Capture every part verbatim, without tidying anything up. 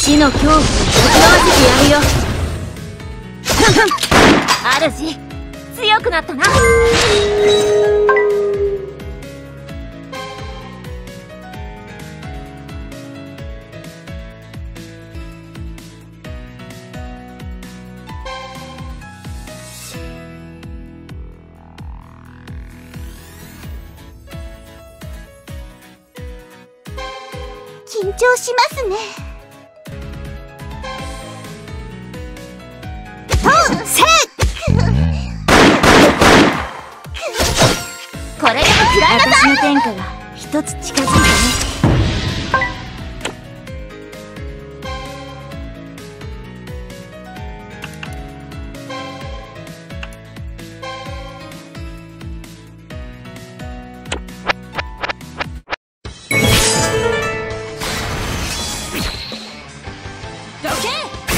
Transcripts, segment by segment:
死の恐怖を味わわせてやるよ。主、強くなったな。 緊張しますね。 これでも食らいなさい。私の天下が一つ近づいたね。どけ！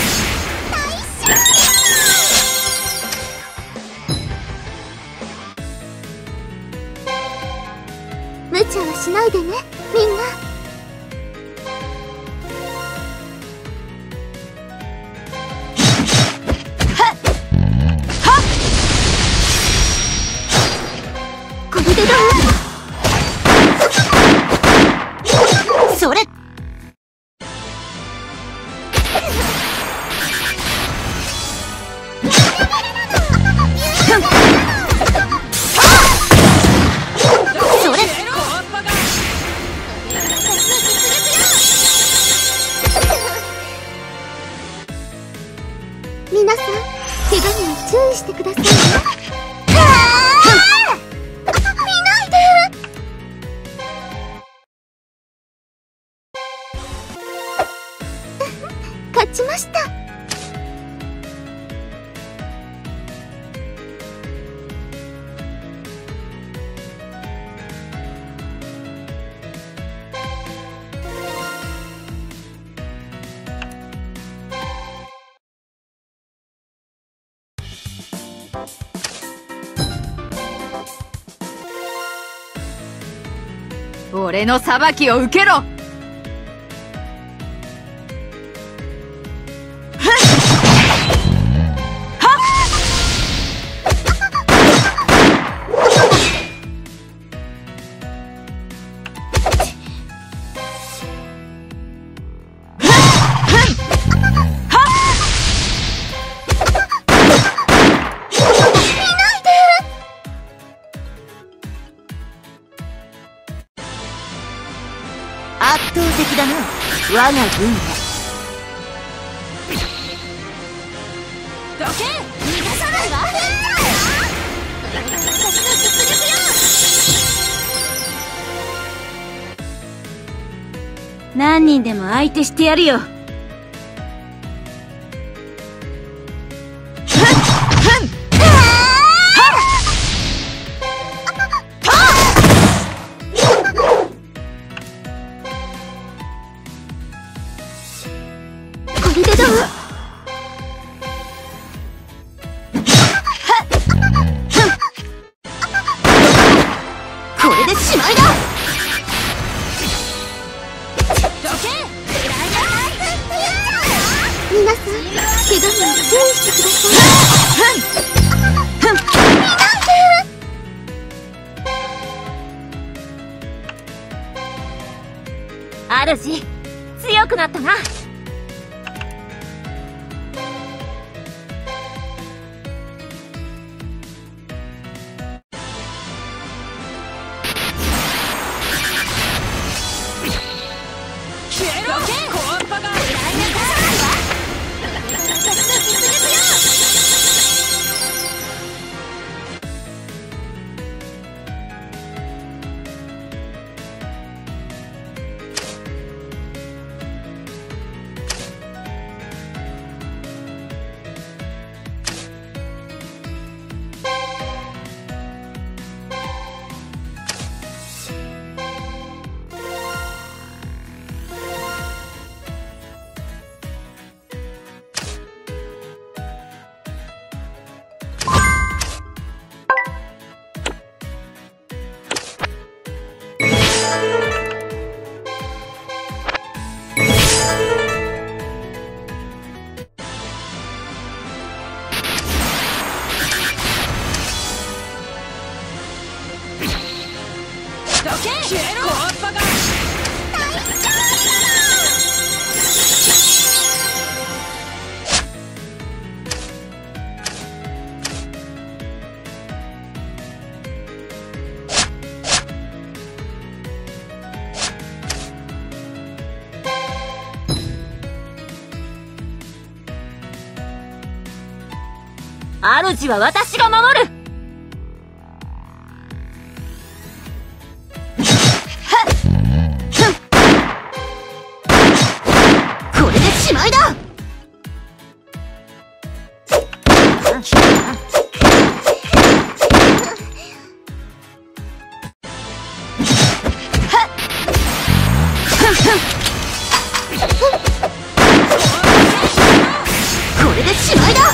無茶はしないでね、みんな。はっはっこれでどう？それ！皆さん、怪我には注意してくださいね。見ないで。勝ちました。 俺の裁きを受けろ。圧倒的だな、我が軍は。どけ！逃がさないわ。私の実力よ。何人でも相手してやるよ。これでどう？これでしまいだ。皆さん、怪我には注意してください。主、強くなったな。 消えろコアスパが主は私が守る。これでしまいだ。これでしまいだ。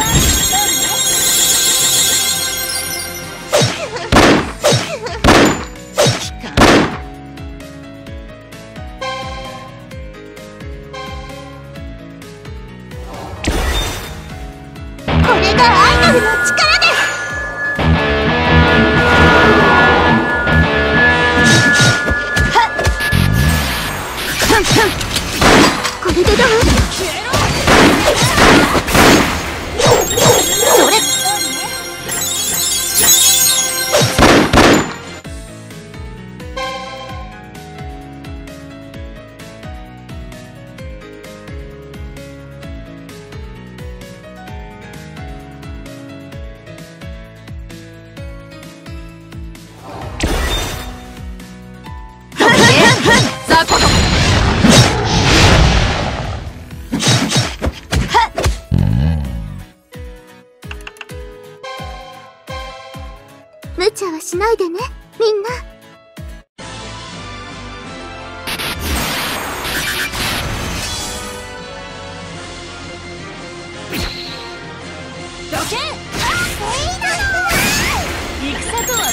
これがアイドルの力です。これでどう？それ！雑魚ども！ 無茶はしないでね、みんな。 どけ！戦とは頭脳の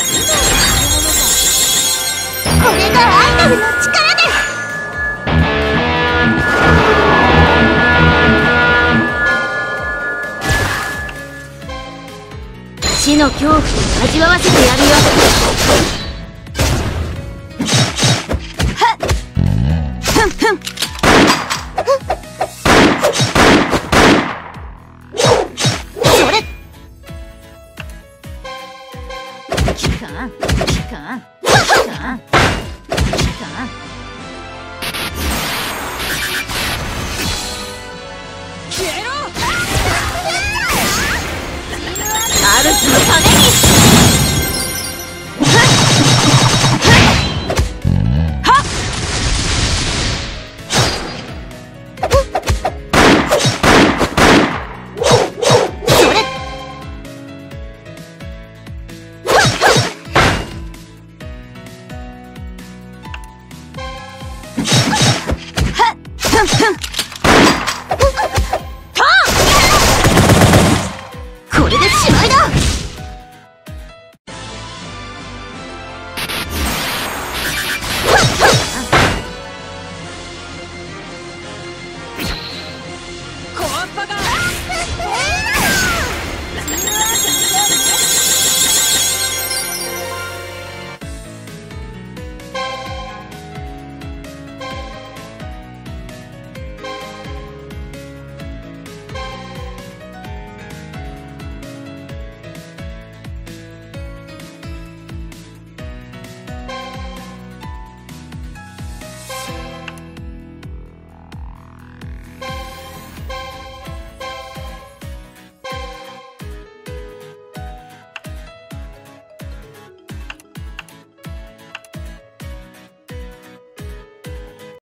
これがアイドルの力です。 死の恐怖を味わわせてやるよ。 はっふんふんそれ期間期間期間期間